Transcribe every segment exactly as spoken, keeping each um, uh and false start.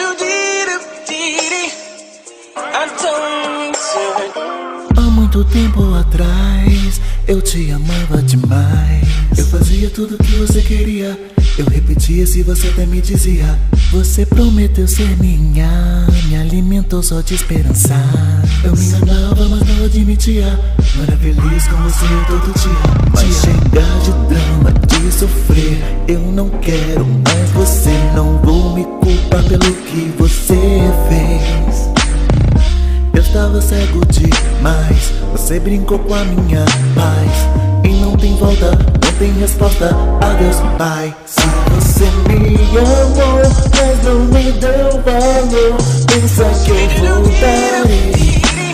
Há muito tempo atrás eu te amava demais. Eu fazia tudo o que você queria. Eu repetia se você até me dizia. Você prometeu ser minha, me alimentou só de esperançar. Eu me enganava, mas não admitia. Não era feliz com você todo dia. Mas chega de drama, de sofrer. Eu não quero mais você. Não vou me culpar pelo que você fez. Eu estava cego demais. Você brincou com a minha paz. E não tem volta, não tem resposta. Adeus, pai. Se você me amou, mas não me deu valor, pensa que eu voltarei.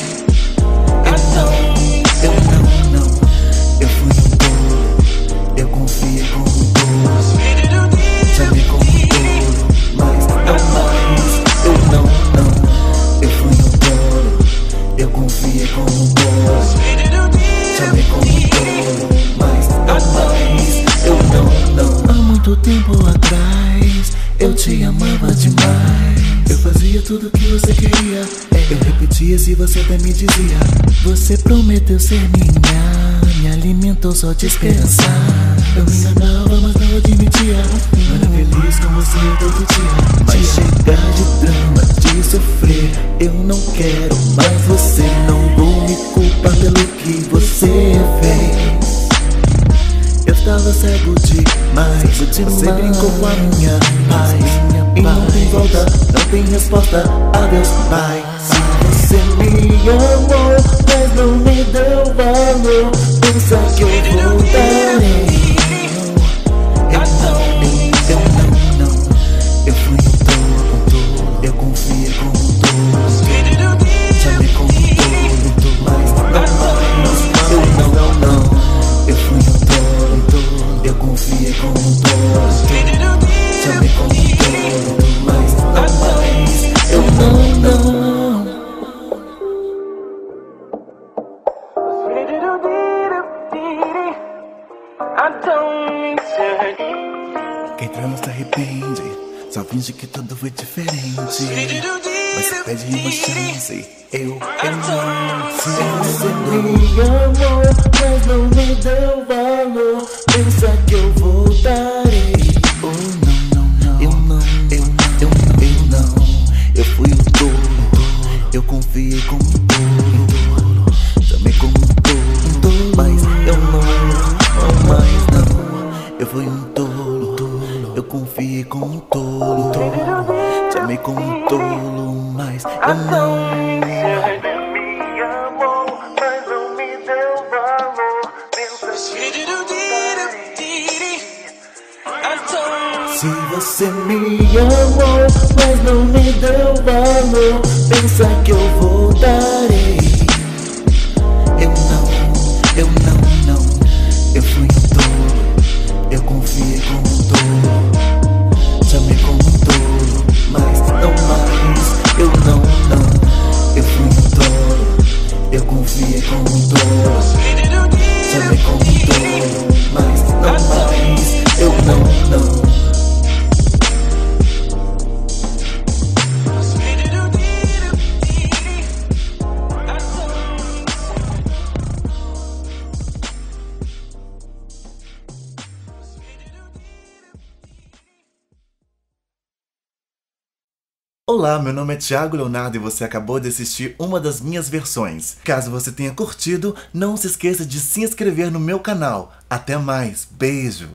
Eu não, eu não, não. Eu fui um tolo. Eu confiei como um tolo. Chamei como um tolo, mas não mais. Eu não, não. Eu fui um tolo. Eu confiei como um tolo. Chamei como um tolo, mas não mais. Eu não, não. Há muito tempo atrás eu te amava demais. Eu fazia tudo o que você queria. Eu repetia se você até me dizia. Você prometeu ser minha, me alimentou só de esperançar. Eu me enganava, mas não admitia. Não era feliz com você todo dia. Mas chega de drama, de sofrer. Eu não quero mais você. Não vou me culpar pelo que você fez. Eu estava cego demais. Você brincou com a minha paz. E não tem volta, não tem resposta. Adeus, pai. Se você me amou, mas não me deu valor, pensa que eu voltarei. Eu não, eu não, não. Eu fui um tolo. Eu confiei como um tolo. Chamei como um tolo, mas não mais. Eu não, não, não. Eu fui um tolo. Eu confiei como um tolo. Chamei como um tolo, mas não mais. Eu não, não. Quem trama se arrepende, só finge que tudo foi diferente. Mas se pede uma chance, eu, eu não. Se você me amou, mas não me deu valor, pensa que eu voltarei. Oh, não, não, não. Eu não, eu não, eu não, eu não. Eu fui um tolo, eu confiei como um tolo. Chamei como um tolo, mas eu não, não mais não. Eu fui um tolo, eu confiei como um tolo. Chamei como um tolo, mas eu não. Se você me amou, mas não me deu valor, pensa que eu voltarei. Eu não, eu não, não. Eu fui um tolo, eu confiei como um tolo. Chamei como um tolo, mas não mais. Eu não, não. Eu fui um tolo, eu confiei como um tolo. Chamei como um tolo, mas não mais. Eu não, não. Olá, meu nome é Thiago Leonardo e você acabou de assistir uma das minhas versões. Caso você tenha curtido, não se esqueça de se inscrever no meu canal. Até mais, beijo!